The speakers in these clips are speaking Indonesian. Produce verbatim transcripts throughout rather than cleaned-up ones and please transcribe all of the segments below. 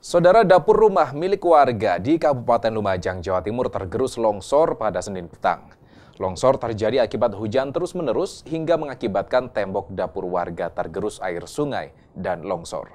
Saudara, dapur rumah milik warga di Kabupaten Lumajang, Jawa Timur tergerus longsor pada Senin petang. Longsor terjadi akibat hujan terus-menerus hingga mengakibatkan tembok dapur warga tergerus air sungai dan longsor.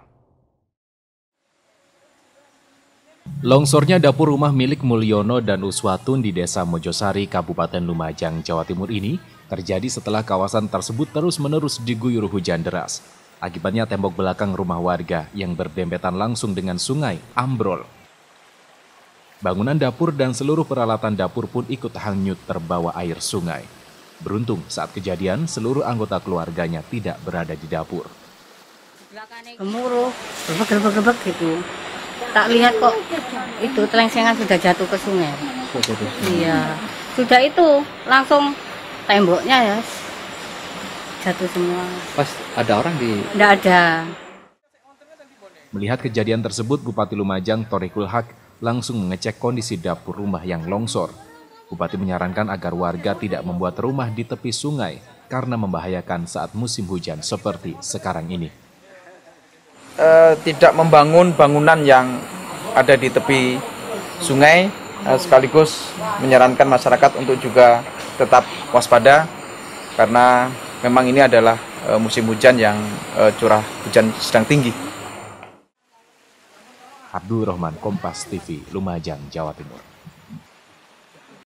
Longsornya dapur rumah milik Mulyono dan Uswatun di Desa Mojosari, Kabupaten Lumajang, Jawa Timur ini terjadi setelah kawasan tersebut terus-menerus diguyur hujan deras. Akibatnya tembok belakang rumah warga yang berdempetan langsung dengan sungai ambrol. Bangunan dapur dan seluruh peralatan dapur pun ikut hanyut terbawa air sungai. Beruntung saat kejadian seluruh anggota keluarganya tidak berada di dapur. Gemuruh, gebek-gebek gitu. Tak lihat kok itu telengsengan sudah jatuh ke sungai. Iya, sudah itu langsung temboknya ya jatuh semua. Pas ada orang di... Tidak ada. Melihat kejadian tersebut, Bupati Lumajang Thoriqul Haq langsung mengecek kondisi dapur rumah yang longsor. Bupati menyarankan agar warga tidak membuat rumah di tepi sungai karena membahayakan saat musim hujan seperti sekarang ini. E, tidak membangun bangunan yang ada di tepi sungai, e, sekaligus menyarankan masyarakat untuk juga tetap waspada karena memang ini adalah e, musim hujan yang e, curah hujan sedang tinggi. Abdul Rahman, Kompas T V, Lumajang, Jawa Timur.